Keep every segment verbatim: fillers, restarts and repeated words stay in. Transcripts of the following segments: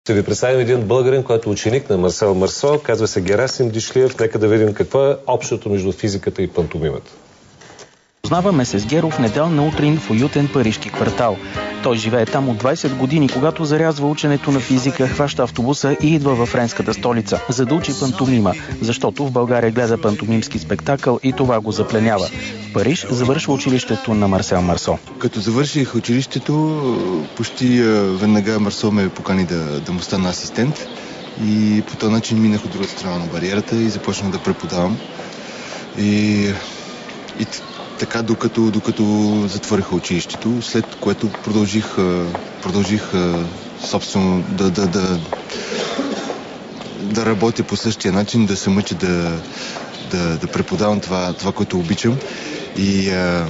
Ще ви представим един българин, който е ученик на Марсел Марсо, казва се Герасим Дишлиев. Нека да видим какво е общото между физиката и пантомимата. Познаваме се с Геро в неделна утрин в уютен парижки квартал. Той живее там от двайсет години, когато зарязва ученето на физика, хваща автобуса и идва във френската столица, за да учи пантомима, защото в България гледа пантомимски спектакъл и това го запленява. В Париж завършва училището на Марсел Марсо. Като завърших училището, почти веднага Марсо ме покани да, да му стана асистент и по този начин минах от другата страна на бариерата и започнах да преподавам. И, и така, докато, докато затвориха училището, след което продължих, продължих собствено да, да, да, да работя по същия начин, да се мъча да, да, да преподавам това, това, което обичам. И а,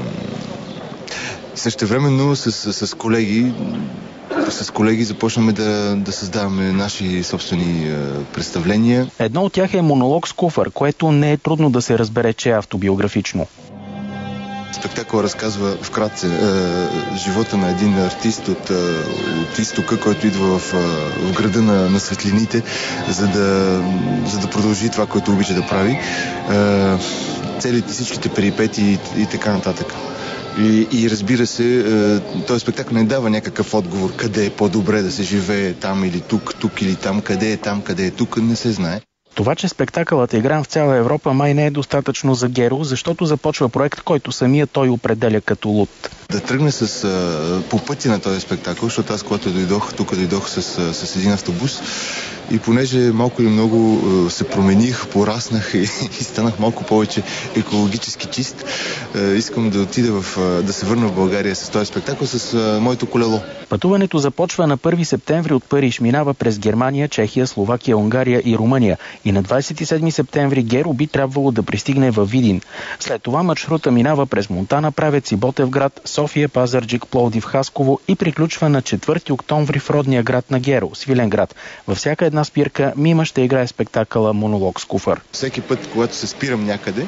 същевременно с, с, с колеги С колеги започнаме да, да създаваме наши собствени е, представления. Едно от тях е монолог с куфар, което не е трудно да се разбере, че е автобиографично. Спектакъл разказва вкратце е, живота на един артист от, е, от изтока, който идва в, е, в града на, на светлините, за да, за да продължи това, което обича да прави. Е, целите, всичките перипети и, и така нататък. И, и разбира се, този спектакъл не дава някакъв отговор къде е по-добре да се живее, там или тук, тук или там, къде е там, къде е тук, не се знае. Това, че спектакълът е игран в цяла Европа, май не е достатъчно за Геро, защото започва проект, който самия той определя като луд. Да тръгне с, по пътя на този спектакъл, защото аз, когато дойдох, тук дойдох с, с един автобус и понеже малко или много се промених, пораснах и, и станах малко повече екологически чист, искам да отида в, да се върна в България с този спектакъл с моето колело. Пътуването започва на първи септември от Париж, минава през Германия, Чехия, Словакия, Унгария и Румъния. И на двайсет и седми септември Геро би трябвало да пристигне във Видин. След това маршрута минава през Монтана, Правец и Ботевград, София, Пазарджик, Пловдив, Хасково и приключва на четвърти октомври в родния град на Геро, Свиленград. Във всяка една спирка Мима ще играе спектакъла монолог с куфар. Всеки път, когато се спирам някъде,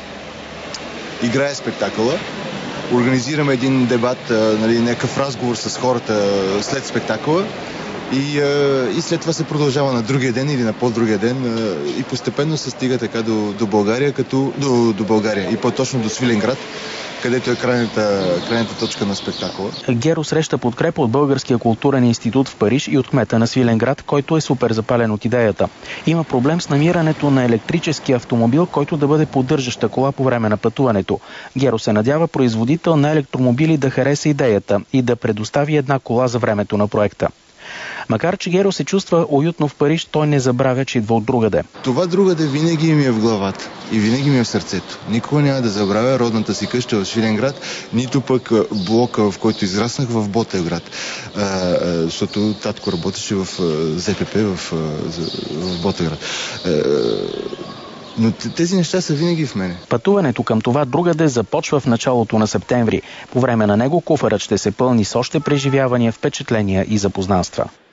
играе спектакъла, организираме един дебат, нали, някакъв разговор с хората след спектакъла и, и след това се продължава на другия ден или на по-другия ден и постепенно се стига така до, до България, като, до, до България и по-точно до Свиленград, където е крайната, крайната точка на спектакъла. Геро среща подкрепа от Българския културен институт в Париж и от кмета на Свиленград, който е супер запален от идеята. Има проблем с намирането на електрически автомобил, който да бъде поддържаща кола по време на пътуването. Геро се надява производител на електромобили да хареса идеята и да предостави една кола за времето на проекта. Макар че Геро се чувства уютно в Париж, той не забравя, че идва от другаде. Това другаде винаги ми е в главата и винаги ми е в сърцето. Никога няма да забравя родната си къща в Свиленград, нито пък блока, в който израснах в Ботевград. А, а, защото татко работеше в ЗПП в, в Ботевград. А, Но тези неща са винаги в мене. Пътуването към това другаде започва в началото на септември. По време на него куфарът ще се пълни с още преживявания, впечатления и запознанства.